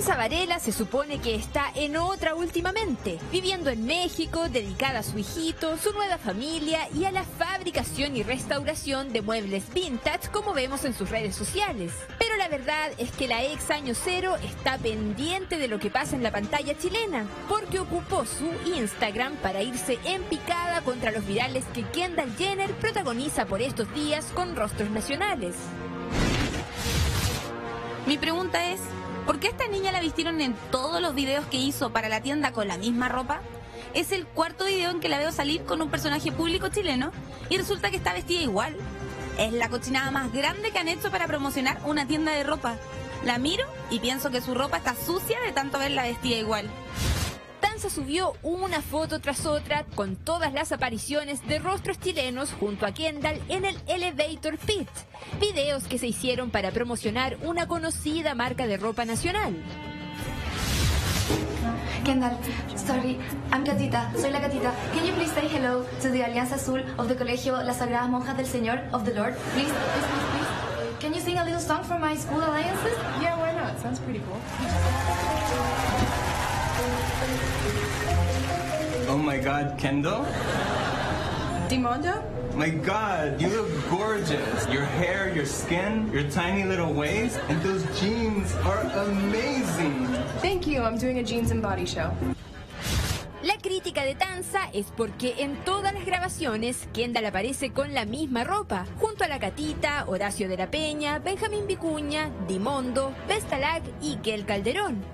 Tanza Varela se supone que está en otra últimamente, viviendo en México, dedicada a su hijito, su nueva familia y a la fabricación y restauración de muebles vintage como vemos en sus redes sociales. Pero la verdad es que la ex Año Cero está pendiente de lo que pasa en la pantalla chilena, porque ocupó su Instagram para irse en picada contra los virales que Kendall Jenner protagoniza por estos días con rostros nacionales. Mi pregunta es, ¿por qué esta niña la vistieron en todos los videos que hizo para la tienda con la misma ropa? Es el cuarto video en que la veo salir con un personaje público chileno y resulta que está vestida igual. Es la cochinada más grande que han hecho para promocionar una tienda de ropa. La miro y pienso que su ropa está sucia de tanto verla vestida igual. Tanza subió una foto tras otra con todas las apariciones de rostros chilenos junto a Kendall en el Elevator Pit, videos que se hicieron para promocionar una conocida marca de ropa nacional. Kendall, sorry, I'm Catita, soy la Catita. Can you please say hello to the Alianza Azul of the Colegio Las Sagradas Monjas del Señor of the Lord? Please, please, please, please. Can you sing a little song for my school alliances? Yeah, why not? Sounds pretty cool. Oh my God, Kendall? Dimondo? My God, you look gorgeous. Your hair, your skin, your tiny little waist, and those jeans are amazing. Thank you. I'm doing a jeans and body show. La crítica de Tanza es porque en todas las grabaciones Kendall aparece con la misma ropa, junto a la Catita, Horacio de la Peña, Benjamín Vicuña, Dimondo, Vestalag y Kel Calderón.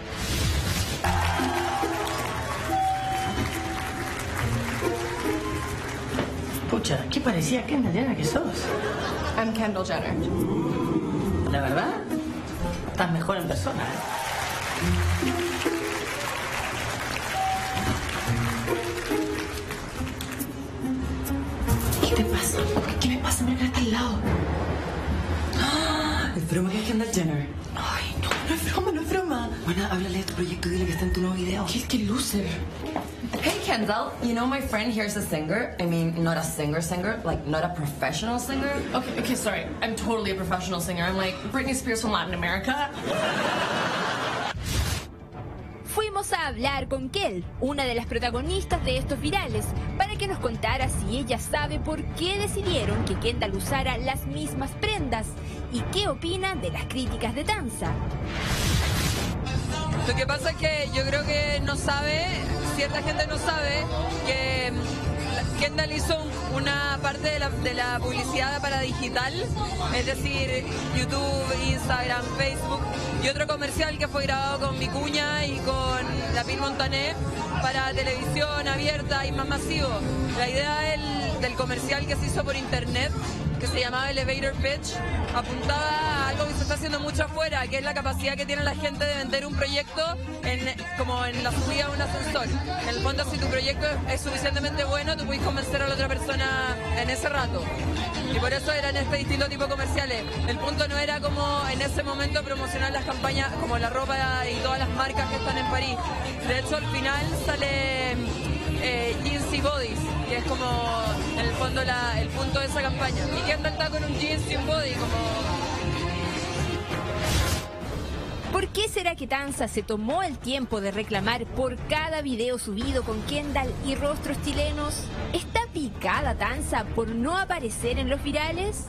Pucha, ¿qué parecía Kendall Jenner que sos? I'm Kendall Jenner. ¿La verdad? Estás mejor en persona. ¿Qué te pasa? ¿Qué me pasa? Mira que está al lado. ¡Ah! ¿Es broma que es Kendall Jenner? Ay, no, no es broma, no es broma. Bueno, háblale de tu proyecto y dile que está en tu nuevo video. ¿Qué loser? Hey Kendall, you know my friend here's a singer. I mean, not a singer, like not a professional singer. Okay, sorry. I'm totally a professional singer. I'm like Britney Spears from Latin America. Fuimos a hablar con Kel, una de las protagonistas de estos virales, para que nos contara si ella sabe por qué decidieron que Kendall usara las mismas prendas y qué opina de las críticas de Tanza. Lo que pasa es que yo creo que cierta gente no sabe que Kendall hizo una parte de la publicidad para digital, es decir, YouTube, Instagram, Facebook, y otro comercial que fue grabado con Vicuña y con la Pil Montané para televisión abierta y más masivo. La idea del comercial que se hizo por internet, que se llamaba Elevator Pitch, apuntaba a algo que se está haciendo mucho afuera, que es la capacidad que tiene la gente de vender un proyecto como en la subida a un ascensor. En el fondo, si tu proyecto es suficientemente bueno, tú puedes convencer a la otra persona en ese rato. Y por eso eran este distinto tipo de comerciales. El punto no era como en ese momento promocionar las campañas, como la ropa y todas las marcas que están en París. De hecho, al final sale Jeans y Bodies, que es como en el fondo el punto de esa campaña. Y Kendall está con un jeans y un body como... ¿Por qué será que Tanza se tomó el tiempo de reclamar por cada video subido con Kendall y rostros chilenos? ¿Está picada Tanza por no aparecer en los virales?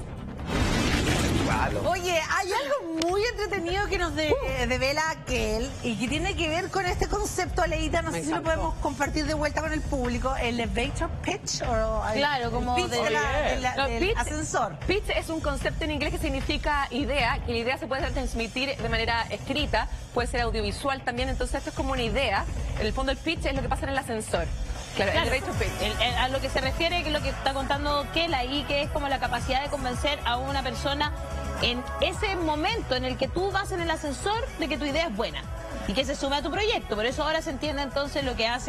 Oye, hay algo muy entretenido que nos devela Kel y que tiene que ver con este concepto, Aleida, no sé si lo podemos compartir de vuelta con el público, elevator pitch o claro, como pitch del ascensor. Pitch es un concepto en inglés que significa idea, que la idea se puede transmitir de manera escrita, puede ser audiovisual también, entonces esto es como una idea. En el fondo el pitch es lo que pasa en el ascensor. Claro, el elevator pitch. A lo que se refiere, que es lo que está contando Kel ahí, que es como la capacidad de convencer a una persona en ese momento en el que tú vas en el ascensor de que tu idea es buena y que se sume a tu proyecto. Por eso ahora se entiende entonces lo que hace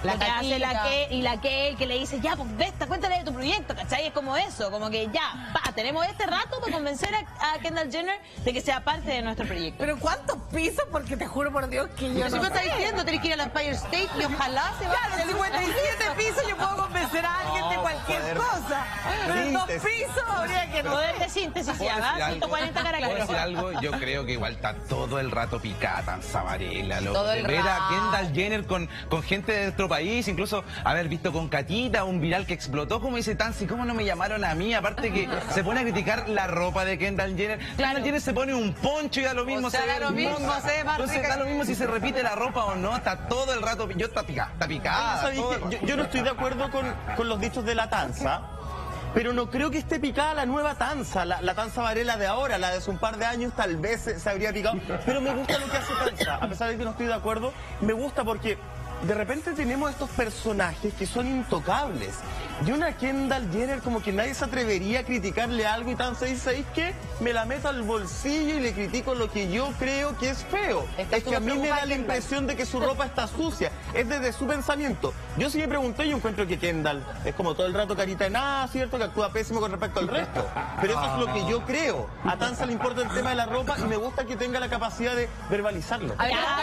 lo que hace la que le dice, ya, pues Vesta, cuéntale de tu proyecto, ¿cachai? Es como eso, como que ya, tenemos este rato para convencer a Kendall Jenner de que sea parte de nuestro proyecto. ¿Pero cuántos pisos? Porque te juro por Dios que yo no me está diciendo, tenés que ir al Empire State y ojalá se vaya. Claro, 57 pisos yo puedo convencer a alguien de cualquier cosa. Pero en 2 pisos habría que no. Poder de síntesis, ya, 140 caracteres. ¿Puedo decir algo? Yo creo que igual está todo el rato picada Tanza Varela, loco. Todo el Ver a rato. Kendall Jenner con gente de nuestro país, incluso haber visto con Catita un viral que explotó, como dice Tanzi, ¿cómo no me llamaron a mí? Aparte que se pone a criticar la ropa de Kendall Jenner. Kendall Jenner se pone un poncho y da lo mismo. O sea, da lo mismo, se ve más Entonces rica da lo que- mismo si se repite la ropa o no, está todo el rato, está picada. ¿Sabes qué? Yo no estoy de acuerdo con los dichos de la Tanza, pero no creo que esté picada la nueva Tanza, la Tanza Varela de ahora, la de hace un par de años tal vez se habría picado, pero me gusta lo que hace Tanza, a pesar de que no estoy de acuerdo, me gusta porque de repente tenemos estos personajes que son intocables. Y una Kendall Jenner como que nadie se atrevería a criticarle algo y Tanza dice, ¿sabéis qué? Me la meto al bolsillo y le critico lo que yo creo que es feo. Es que a mí me da la impresión de que su ropa está sucia. Es desde su pensamiento. Yo sí me pregunté y encuentro que Kendall es como todo el rato carita de nada, ¿cierto? Que actúa pésimo con respecto al resto. Pero eso es lo que yo creo. A Tanza le importa el tema de la ropa y me gusta que tenga la capacidad de verbalizarlo.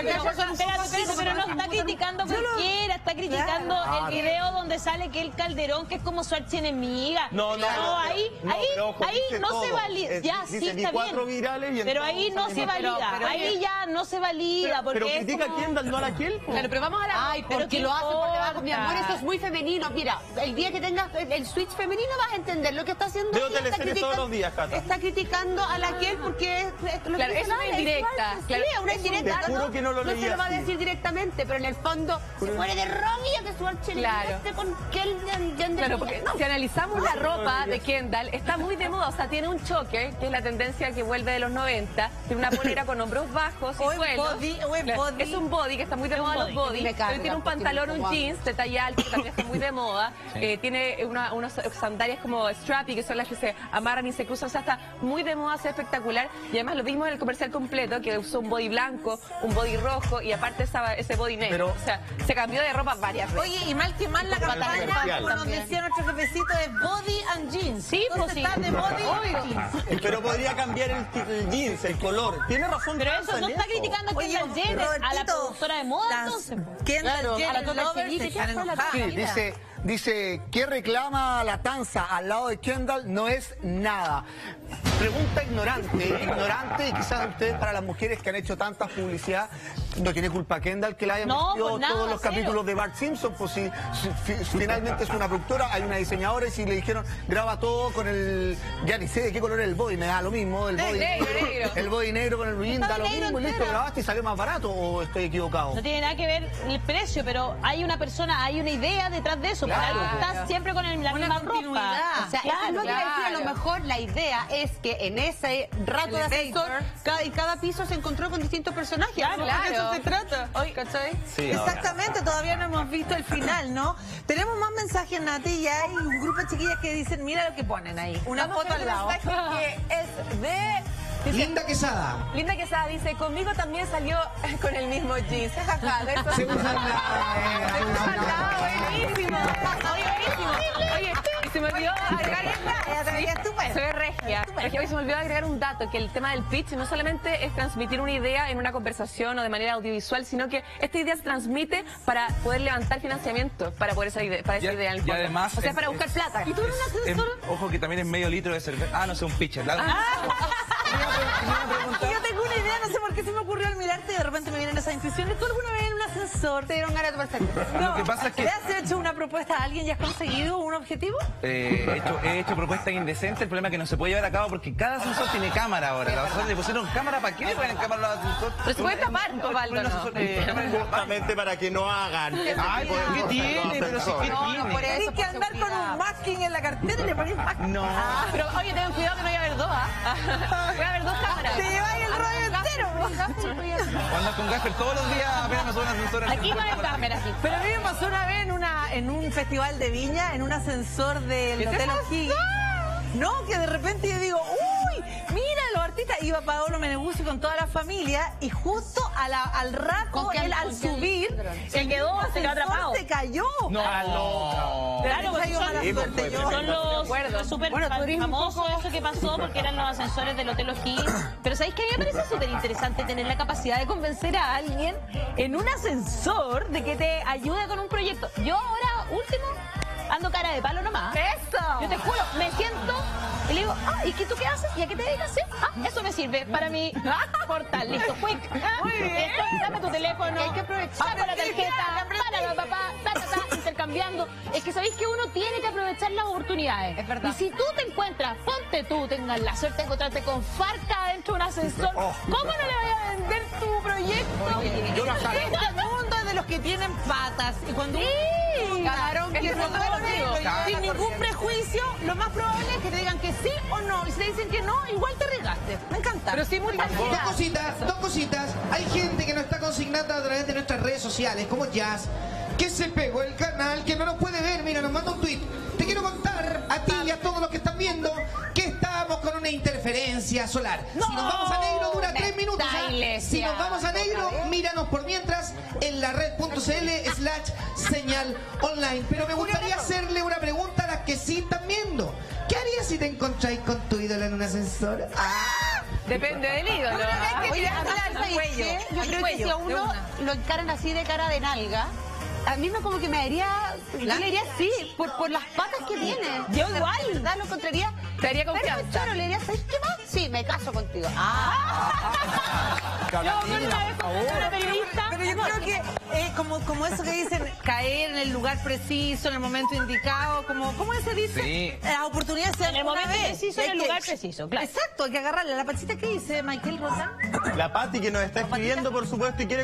Pero no está criticando cualquiera, está criticando el video donde sale que el Calderón, que es como su archienemiga. Ahí no se valida. Ya, sí, está bien. Pero ahí no se valida. Ahí ya no se valida. Pero critica a Kendall, no a la Kendall. Claro, pero vamos a la... Ay, porque lo hacen por debajo. Mi amor, eso es muy femenino. Mira, el día que tengas el switch femenino vas a entender lo que está haciendo. Veo teleseries todos los días, Cata. Está criticando a la Kel porque es lo Claro, que es una indirecta. Sí, Claro, es una indirecta. Te juro que no lo No leí se lo va a así. decir directamente, pero en el fondo se muere de rabia que su archienemiga Claro. esté con Kendall. Claro, porque si analizamos la ropa de Kendall, está muy de moda. O sea, tiene un choker, que es la tendencia que vuelve de los 90. Tiene una polera con hombros bajos y suelos. Claro, es un body, que está muy de moda los body. Pero tiene un pantalón, un jeans de talla alta, que también está muy de moda. Tiene unas sandalias como strappy, que son las que se amarran y se cruzan. O sea, está muy de moda, es espectacular. Y además lo vimos en el comercial completo, que usó un body blanco, un body rojo y aparte ese body negro. O sea, se cambió de ropa varias veces. Oye, y mal que mal la campaña, como nos decía nuestro jefecito, es body and jeans. Sí, pues sí. Está de body and jeans. Pero podría cambiar el jeans, el color. Tiene razón. Pero Tanza eso no en está criticando a Kendall Jenner, a la productora de moda, entonces. Kendall Jenner, a la lovers, se están enojadas. Sí, dice, ¿qué reclama la Tanza al lado de Kendall? No es nada. Pregunta ignorante, y quizás ustedes, para las mujeres que han hecho tanta publicidad, no tiene culpa Kendall que la hayan vestido pues nada, todos los cero. capítulos de Bart Simpson, pues si finalmente es una productora, hay una diseñadora y si le dijeron graba todo con el, ya ni sé de qué color es el body, me da lo mismo, el body negro. el body negro con el jean da lo mismo y listo, grabaste y salió más barato, o estoy equivocado. No tiene nada que ver el precio, pero hay una persona, hay una idea detrás de eso. Claro. Por algo estás siempre con la misma ropa. O sea, eso es lo que iba a decir, a lo mejor la idea es que en ese rato de ascensor, cada piso se encontró con distintos personajes. Claro, de eso se trata. ¿Cachai? Sí, Exactamente, todavía no hemos visto el final, ¿no? Tenemos más mensajes, Nati, y hay un grupo de chiquillas que dicen, mira lo que ponen ahí, una foto al lado. Que es de... Linda Quesada. Linda Quesada dice, conmigo también salió con el mismo jeans. Jajaja, de eso. Se usa buenísimo. Oye, buenísimo. Oye, y se me olvidó agregar soy regia. Hoy se me olvidó agregar un dato, que el tema del pitch no solamente es transmitir una idea en una conversación o de manera audiovisual, sino que esta idea se transmite para poder levantar financiamiento para poder esa idea, para esa idea. Y además o sea, para buscar plata. ¿Y tú eres un ascensor? Ojo que también es medio litro de cerveza. Ah, no sé, un pitcher. Yo tengo una idea, no sé por qué se me ocurrió al mirarte y de repente me vienen esas intuiciones. ¿Tú alguna vez en un ascensor te dieron ganas de tomar cerveza? Lo que pasa es que... ¿Le has hecho una propuesta a alguien y has conseguido un objetivo? He hecho propuestas indecentes, el problema es que no se puede llevar a cabo porque cada ascensor tiene cámara ahora. Los ascensores le pusieron cámara, ¿para qué le ponen cámara a los ascensores? Pero se puede tapar, Osvaldo, ¿no? Justamente para que no hagan. Ay, ¿qué tiene? Pero si ¿qué tiene? Tienes que andar con un masking en la cartera y le pones masking. No. Pero oye, tengan cuidado que no voy a haber dos, Voy a haber dos cámaras. Te lleváis el rollo entero. Andas con Gasper todos los días, apenas me suben ascensores. Aquí no hay cámaras. Pero a mí me pasó una vez en un festival de Viña, en un ascensor del Hotel O'Higgins. No, que de repente yo digo, uy, mira, los artistas artista, iba Paolo Meneguzzi con toda la familia y justo al rato, él al subir, se quedó atrapado. Se cayó. No. Claro, porque son los súper famosos eso que pasó porque eran los ascensores del Hotel O'Higgins. Pero ¿sabéis que a mí me parece súper interesante tener la capacidad de convencer a alguien en un ascensor de que te ayude con un proyecto? Yo ahora, último, ando cara de palo nomás. ¡Eso! Yo te juro, me siento y le digo, ¿y qué tú qué haces? ¿Y a qué te dedicas? ¿Sí? Eso me sirve para mi portal. Listo, quick. Muy bien. Dame tu teléfono. Hay que aprovechar. Saco la tarjeta, para papá, intercambiando. Es que sabéis que uno tiene que aprovechar las oportunidades. Es verdad. Y si tú te encuentras, ponte tú, tengas la suerte de encontrarte con Farca dentro de un ascensor, ¿cómo no le voy a vender tu proyecto? Yo la sabía. Este mundo es de los que tienen patas. Y cuando camarón que sin ningún prejuicio, lo más probable es que te digan que sí o no. Y si te dicen que no, igual te arriesgaste. Me encanta. Pero sí, muy Dos cositas. Hay gente que nos está consignando a través de nuestras redes sociales, como Jazz, que se pegó el canal, que no nos puede ver. Mira, nos manda un tweet. Te quiero contar a ti y a todos los que están viendo que estábamos con una interferencia solar. Si nos vamos a negro dura 3 minutos. Si nos vamos a negro, míranos por mientras en la red.cl/señal online. Pero me gustaría hacerle una pregunta a las que sí están viendo. ¿Qué harías si te encontráis con tu ídolo en un ascensor? Depende del ídolo. Yo creo que si a uno lo encaran así de cara de nalga, a mí me como que me daría, yo le diría sí, por las patas que tiene. Yo igual. ¿Verdad? Lo encontraría. Te daría confianza. Pero claro, le diría, ¿sabes qué más? Sí, me caso contigo. Yo una periodista. Pero yo creo que como eso que dicen, caer en el lugar preciso, en el momento indicado, ¿cómo se dice? Sí. Las oportunidades se dan en el momento preciso, en el lugar preciso, claro. Exacto, hay que agarrarle la patita que dice Michael Roldán. La Pati que nos está escribiendo, por supuesto, y quiere...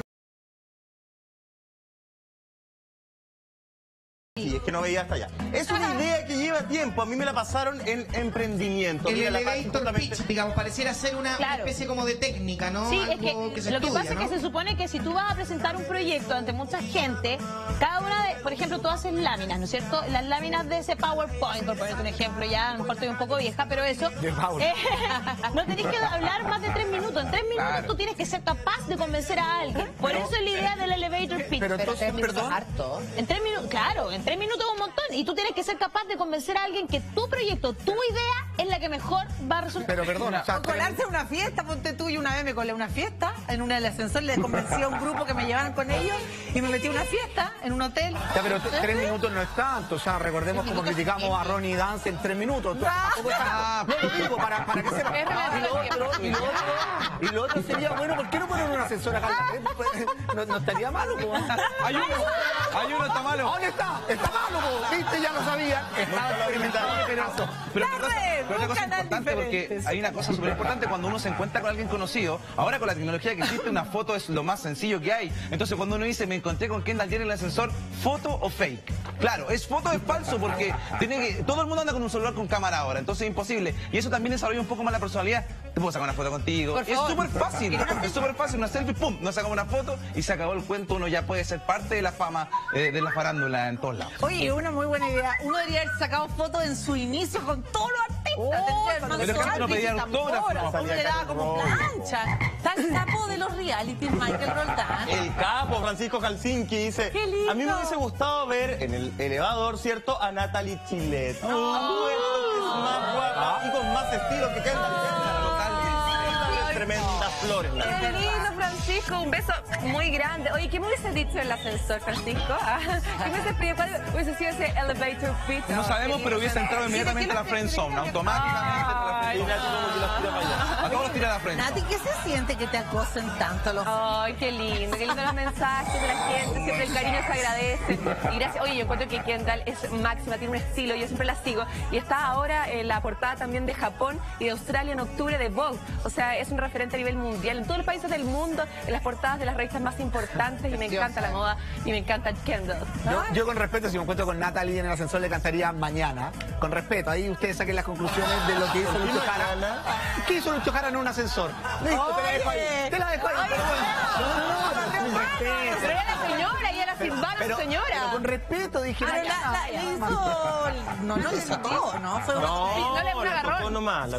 Sí, es que no veía hasta allá. Es una idea que lleva tiempo. A mí me la pasaron en emprendimiento. El elevator pitch, digamos, pareciera ser una especie como de técnica, ¿no? Sí, es algo que se lo que estudia, pasa ¿no? es que se supone que si tú vas a presentar un proyecto ante mucha gente, cada una de, por ejemplo, tú haces láminas, ¿no es cierto? Las láminas de ese PowerPoint, por ponerte un ejemplo, ya a lo mejor estoy un poco vieja, pero eso, no tenés que hablar más de 3 minutos. En 3 minutos tú tienes que ser capaz de convencer a alguien. Por eso es la idea del elevator pitch. Pero entonces, perdón. En 3 minutos, claro, en 3 minutos un montón. Y tú tienes que ser capaz de convencer a alguien que tu proyecto, tu idea, es la que mejor va a resultar. Pero perdona, o colarse a una fiesta, ponte tú, y una vez me colé a una fiesta, en una del ascensor le convencí a un grupo que me llevaran con ellos y me metí a una fiesta en un hotel. Ya, pero 3 minutos no es tanto, o sea, recordemos como criticamos a Ronnie Dance en 3 minutos. No lo digo, para que sepa. Y lo otro sería, bueno, ¿por qué no poner un ascensor acá? No estaría malo, po. Hay uno, está malo. ¿Dónde está? Está malo, po. ¿Viste? Ya lo sabían. Estaba experimentando. Pero otra cosa importante, porque hay una cosa súper importante cuando uno se encuentra con alguien conocido. Ahora con la tecnología que existe, una foto es lo más sencillo que hay. Entonces cuando uno dice, me encontré con Kendall Jenner en el ascensor, ¿foto o fake? Claro, es foto, es falso, porque todo el mundo anda con un celular con cámara ahora, entonces es imposible. Y eso también desarrolla un poco más la personalidad. Te puedo sacar una foto contigo. Es súper fácil, una selfie, pum, nos sacamos una foto y se acabó el cuento. Uno ya puede ser parte de la fama de la farándula en todos lados. Oye, una muy buena idea. Uno debería haber sacado fotos en su inicio con todos los artistas. Pero que no pedían autógrafos. Le daba como plancha. Tan capo de los reality, Michael Roldán. El capo, Francisco Helsinki, dice, ¡qué lindo! a mí me hubiese gustado ver en el elevador, ¿cierto?, a Natalie Chilet. Es más guapa y con más estilo que Kendall Jenner. Tremendas flores. Qué lindo, Francisco. Un beso muy grande. Oye, ¿qué me hubiese dicho el ascensor, Francisco? ¿Qué me hubiese pedido? ¿Cuál hubiese sido ese elevator pitch? No sabemos, pero hubiese entrado inmediatamente a la friend zone, automáticamente. A todos los tira a la friend zone. Nati, ¿qué se siente que te acosen tanto los... Ay, qué lindo los mensajes de la gente, siempre el cariño se agradece. Y gracias. Oye, yo encuentro que Kendall es máxima, tiene un estilo, yo siempre la sigo. Y está ahora en la portada también de Japón y de Australia en octubre de Vogue. O sea, es un referente a nivel mundial en todos los países del mundo, en las portadas de las revistas más importantes, y me encanta la moda y me encanta Kendall. Yo con respeto, si me encuentro con Natalie en el ascensor, le cantaría Mañana. Con respeto, ahí ustedes saquen las conclusiones de lo que hizo Lucho Jara. ¿Qué hizo Lucho Jara en un ascensor? Listo, te la dejo ahí. Te la dejo ahí, pero bueno. Con respeto. Pero era la señora, ella era silbana, señora. Pero con respeto, dije. No lo hizo todo, ¿no? Fue no, le fue un agarrón. nomás, Fue un agarrón.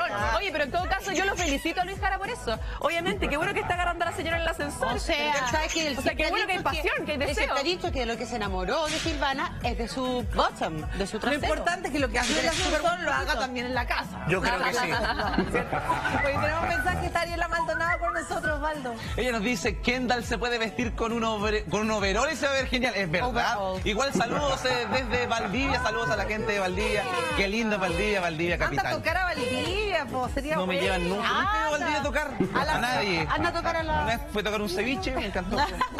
Oye, pero en todo caso yo lo felicito a Luis Jara por eso. Obviamente, qué bueno que está agarrando a la señora en el ascensor. O sea, ¿sabes qué? Qué bueno que hay pasión, que hay deseo. Te ha dicho que lo que se enamoró de Silvana es de su bottom, de su trasero. Lo importante es que lo que hace en el ascensor lo haga también en la casa. Yo creo que sí. Oye, tenemos un mensaje, está Ariela Maldonado con nosotros, Osvaldo. Ella nos dice, Kendall se puede vestir con un overol y se va a ver genial. Es verdad. Igual saludos desde Valdivia, saludos a la gente de Valdivia. Qué lindo Valdivia, Valdivia capital. Anda a tocar a Valdivia, pues sería no me llevan nunca. Nunca he ido a Valdivia a tocar. A nadie. Anda a tocar a la... Una vez fue a tocar un ceviche, me encantó.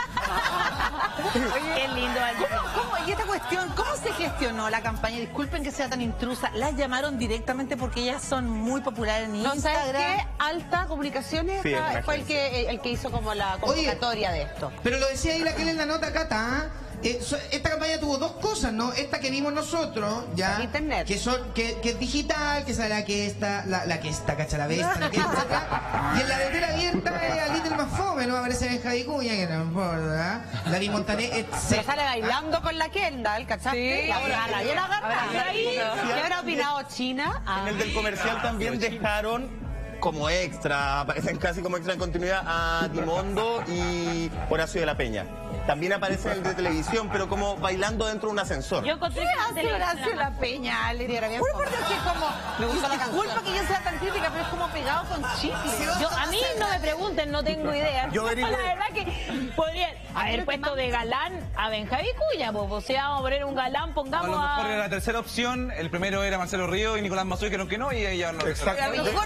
Oye, qué lindo. ¿Y esta cuestión, cómo se gestionó la campaña? Disculpen que sea tan intrusa. ¿Las llamaron directamente porque ellas son muy populares en Instagram? ¿Sabes qué? Alta Comunicaciones fue el que hizo como la convocatoria de esto. Pero lo decía ahí la que en la nota, Cata, esta campaña tuvo dos cosas, ¿no? Esta que vimos nosotros, ya, Internet. que es digital, que es la que está, cacha la bestia, la que está acá. Y en la de tela abierta es a Little más fome, ¿no? Aparece Benja Vicuña, que no importa, David Montaner, se sale bailando con la Kendall, ¿cachaste? Sí. La agarra, bien agarrada. ¿Qué habrá opinado China? En el del comercial también dejaron como extra, aparecen casi como extra en continuidad a Timondo y Horacio de la Peña. También aparece en el de televisión, pero como bailando dentro de un ascensor. Yo encontré que Horacio la Peña, Ale. Por porque es como... Me gusta la canción. Disculpa que yo sea tan crítica, pero es como pegado con chicle. A mí no me pregunten, no tengo idea. Yo la verdad que podrían haber puesto de galán a Benja Vicuña, o sea, vamos a poner un galán, pongamos a lo mejor era la tercera opción, el primero era Marcelo Río y Nicolás Mazoy, que no, y ella no. Exacto. A lo mejor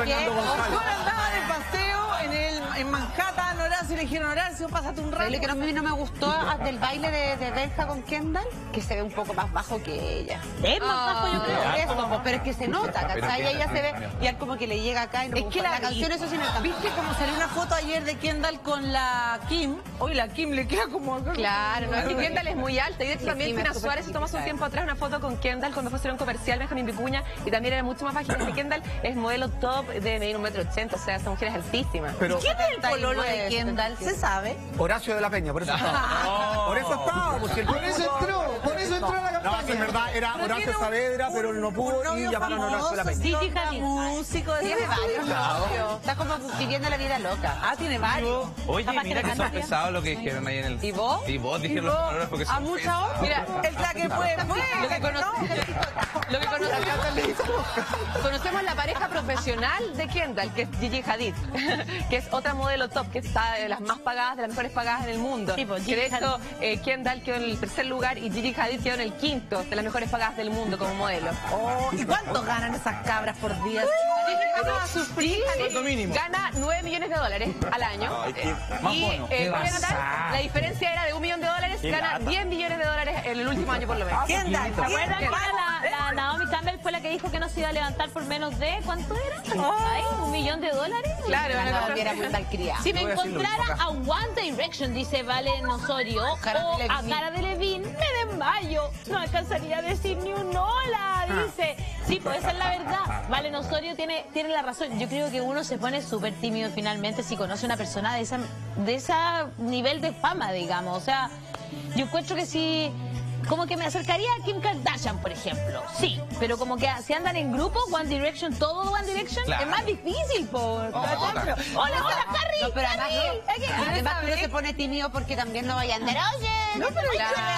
andaba de paseo en Manhattan, Horacio, le dijeron, Horacio, pásate un rato. Lo que a mí no me gustó del baile de Benja con Kendall, que se ve un poco más bajo que ella. Es más bajo, yo creo. Eso, pero es que se nota, ¿cachai? Ella se ve, y él como que le llega acá y no es que la canción, eso sí me encanta. ¿Viste cómo salió una foto ayer de Kendall con la Kim? Hoy la Kim le queda como acá. Claro, no, es que Kendall es muy alta. Y de hecho también Tina Suárez se tomó hace un tiempo atrás una foto con Kendall cuando fue a hacer un comercial, Benjamín Vicuña, y también era mucho más bajita que Kendall. Es modelo top de medir 1,80 m, o sea, esa mujer es altísima. Pero, ¿quién es el pololo de Kendall? ¿Se sabe? Horacio de la Peña, por eso estaba. Por eso estaba, porque por eso entró a la campaña. No, en verdad era Horacio Saavedra, pero no pudo y llamaron a Horacio de la Peña. Gigi Hadid. Músico de Tiene varios novios. Está como viviendo la vida loca. Ah, tiene varios. Oye, mira que son pesados lo que dijeron ahí en el... ¿Y vos? Y vos dijeron los valores porque son ¿A mucha hora? Mira, el que fue. Lo que conocemos la pareja profesional de Kendall, que es Gigi Hadid, que es otra modelo top, que está de las más pagadas, de las mejores pagadas en el mundo. Sí, pues, que de hecho, Kendall quedó en el tercer lugar y Gigi Hadid quedó en el quinto de las mejores pagadas del mundo como modelo. ¿Y cuánto ganan esas cabras por día? ¿Cuánto mínimo? Gana $9 millones al año. Más Y bono. la diferencia era de $1 millón, gana $10 millones en el último año por lo menos. Kendall, ¿Se acuerdan que la Naomi Campbell fue la que dijo que no se iba a levantar por menos de, ¿cuánto era? Ay, $1 millón. Claro, La Naomi era muy malcriada. Si me encontrara a One Direction, dice Valen Osorio, o a Cara Delevingne, me desmayo. No alcanzaría a decir ni un hola, dice. Sí, pues esa es la verdad. Valen Osorio tiene la razón. Yo creo que uno se pone súper tímido finalmente si conoce a una persona de ese nivel de fama, digamos. O sea, yo encuentro que si... Como que me acercaría a Kim Kardashian, por ejemplo. Sí, pero como que si andan en grupo, One Direction, todo One Direction, claro, es más difícil, por ejemplo. Hola, Harry. No, pero además uno se pone tímido porque también no vaya a andar. Oye, no, pero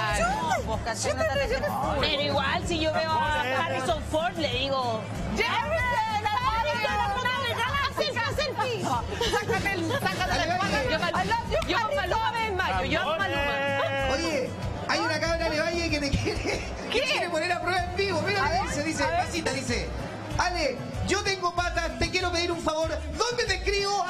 pero igual, si yo veo a Harrison Ford, le digo... Yo Maluma me desmayo, yo Maluma. Oye, hay una cabra de Valle que te quiere poner a prueba en vivo. Mira lo que dice, pasita, dice: Ale, yo tengo patas, te quiero pedir un favor. ¿Dónde te escribo?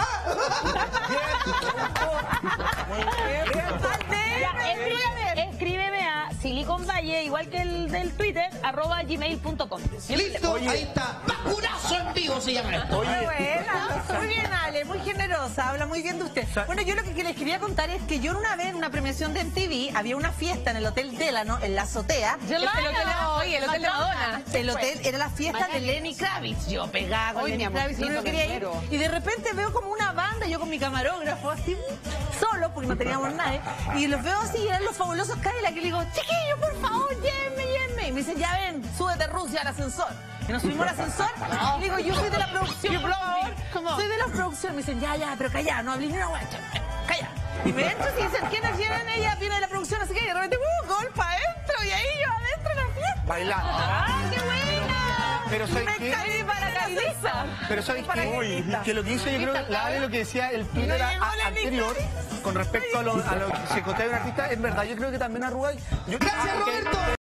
Escríbeme a Silicon Valle, igual que el del Twitter, @gmail.com. Listo, ahí está. Vacunazo en vivo se llama esto. Muy buena, muy bien, Ale, muy generosa, habla muy bien de usted. Bueno, yo lo que les quería contar es que yo una vez en una premiación de MTV había una fiesta en el Hotel Delano, en la azotea. El Hotel de Madonna. El hotel era la fiesta de Lenny Kravitz. Yo pegaba con Lenny Kravitz y no quería ir. Y de repente veo como una banda, yo con mi camarógrafo, así, solo, porque no teníamos nadie. Y los veo así, y eran los fabulosos Cadillacs. Y le digo, chiquillos, por favor, llévenme. mí. Me dicen, ya ven, súbete Rusia al ascensor. Y nos subimos al ascensor. Y digo, yo soy de la producción, por favor. Soy de la producción. Me dicen, ya, pero calla, no hablé ni una hueá. Calla. Y me entro y dicen, ¿quiénes vienen? Ella viene de la producción, así que de repente, golpa adentro. Y ahí yo adentro en la fiesta. Bailando. ¡Ah, qué buena! Pero ¿sabes qué? Me caí para cabeza. Pero ¿sabes qué? Que lo que hizo, yo creo que la Ale, lo que decía el Twitter anterior, con respecto a lo que se conté de un artista, es verdad. Yo creo que también Arruga... ¡Gracias, Roberto!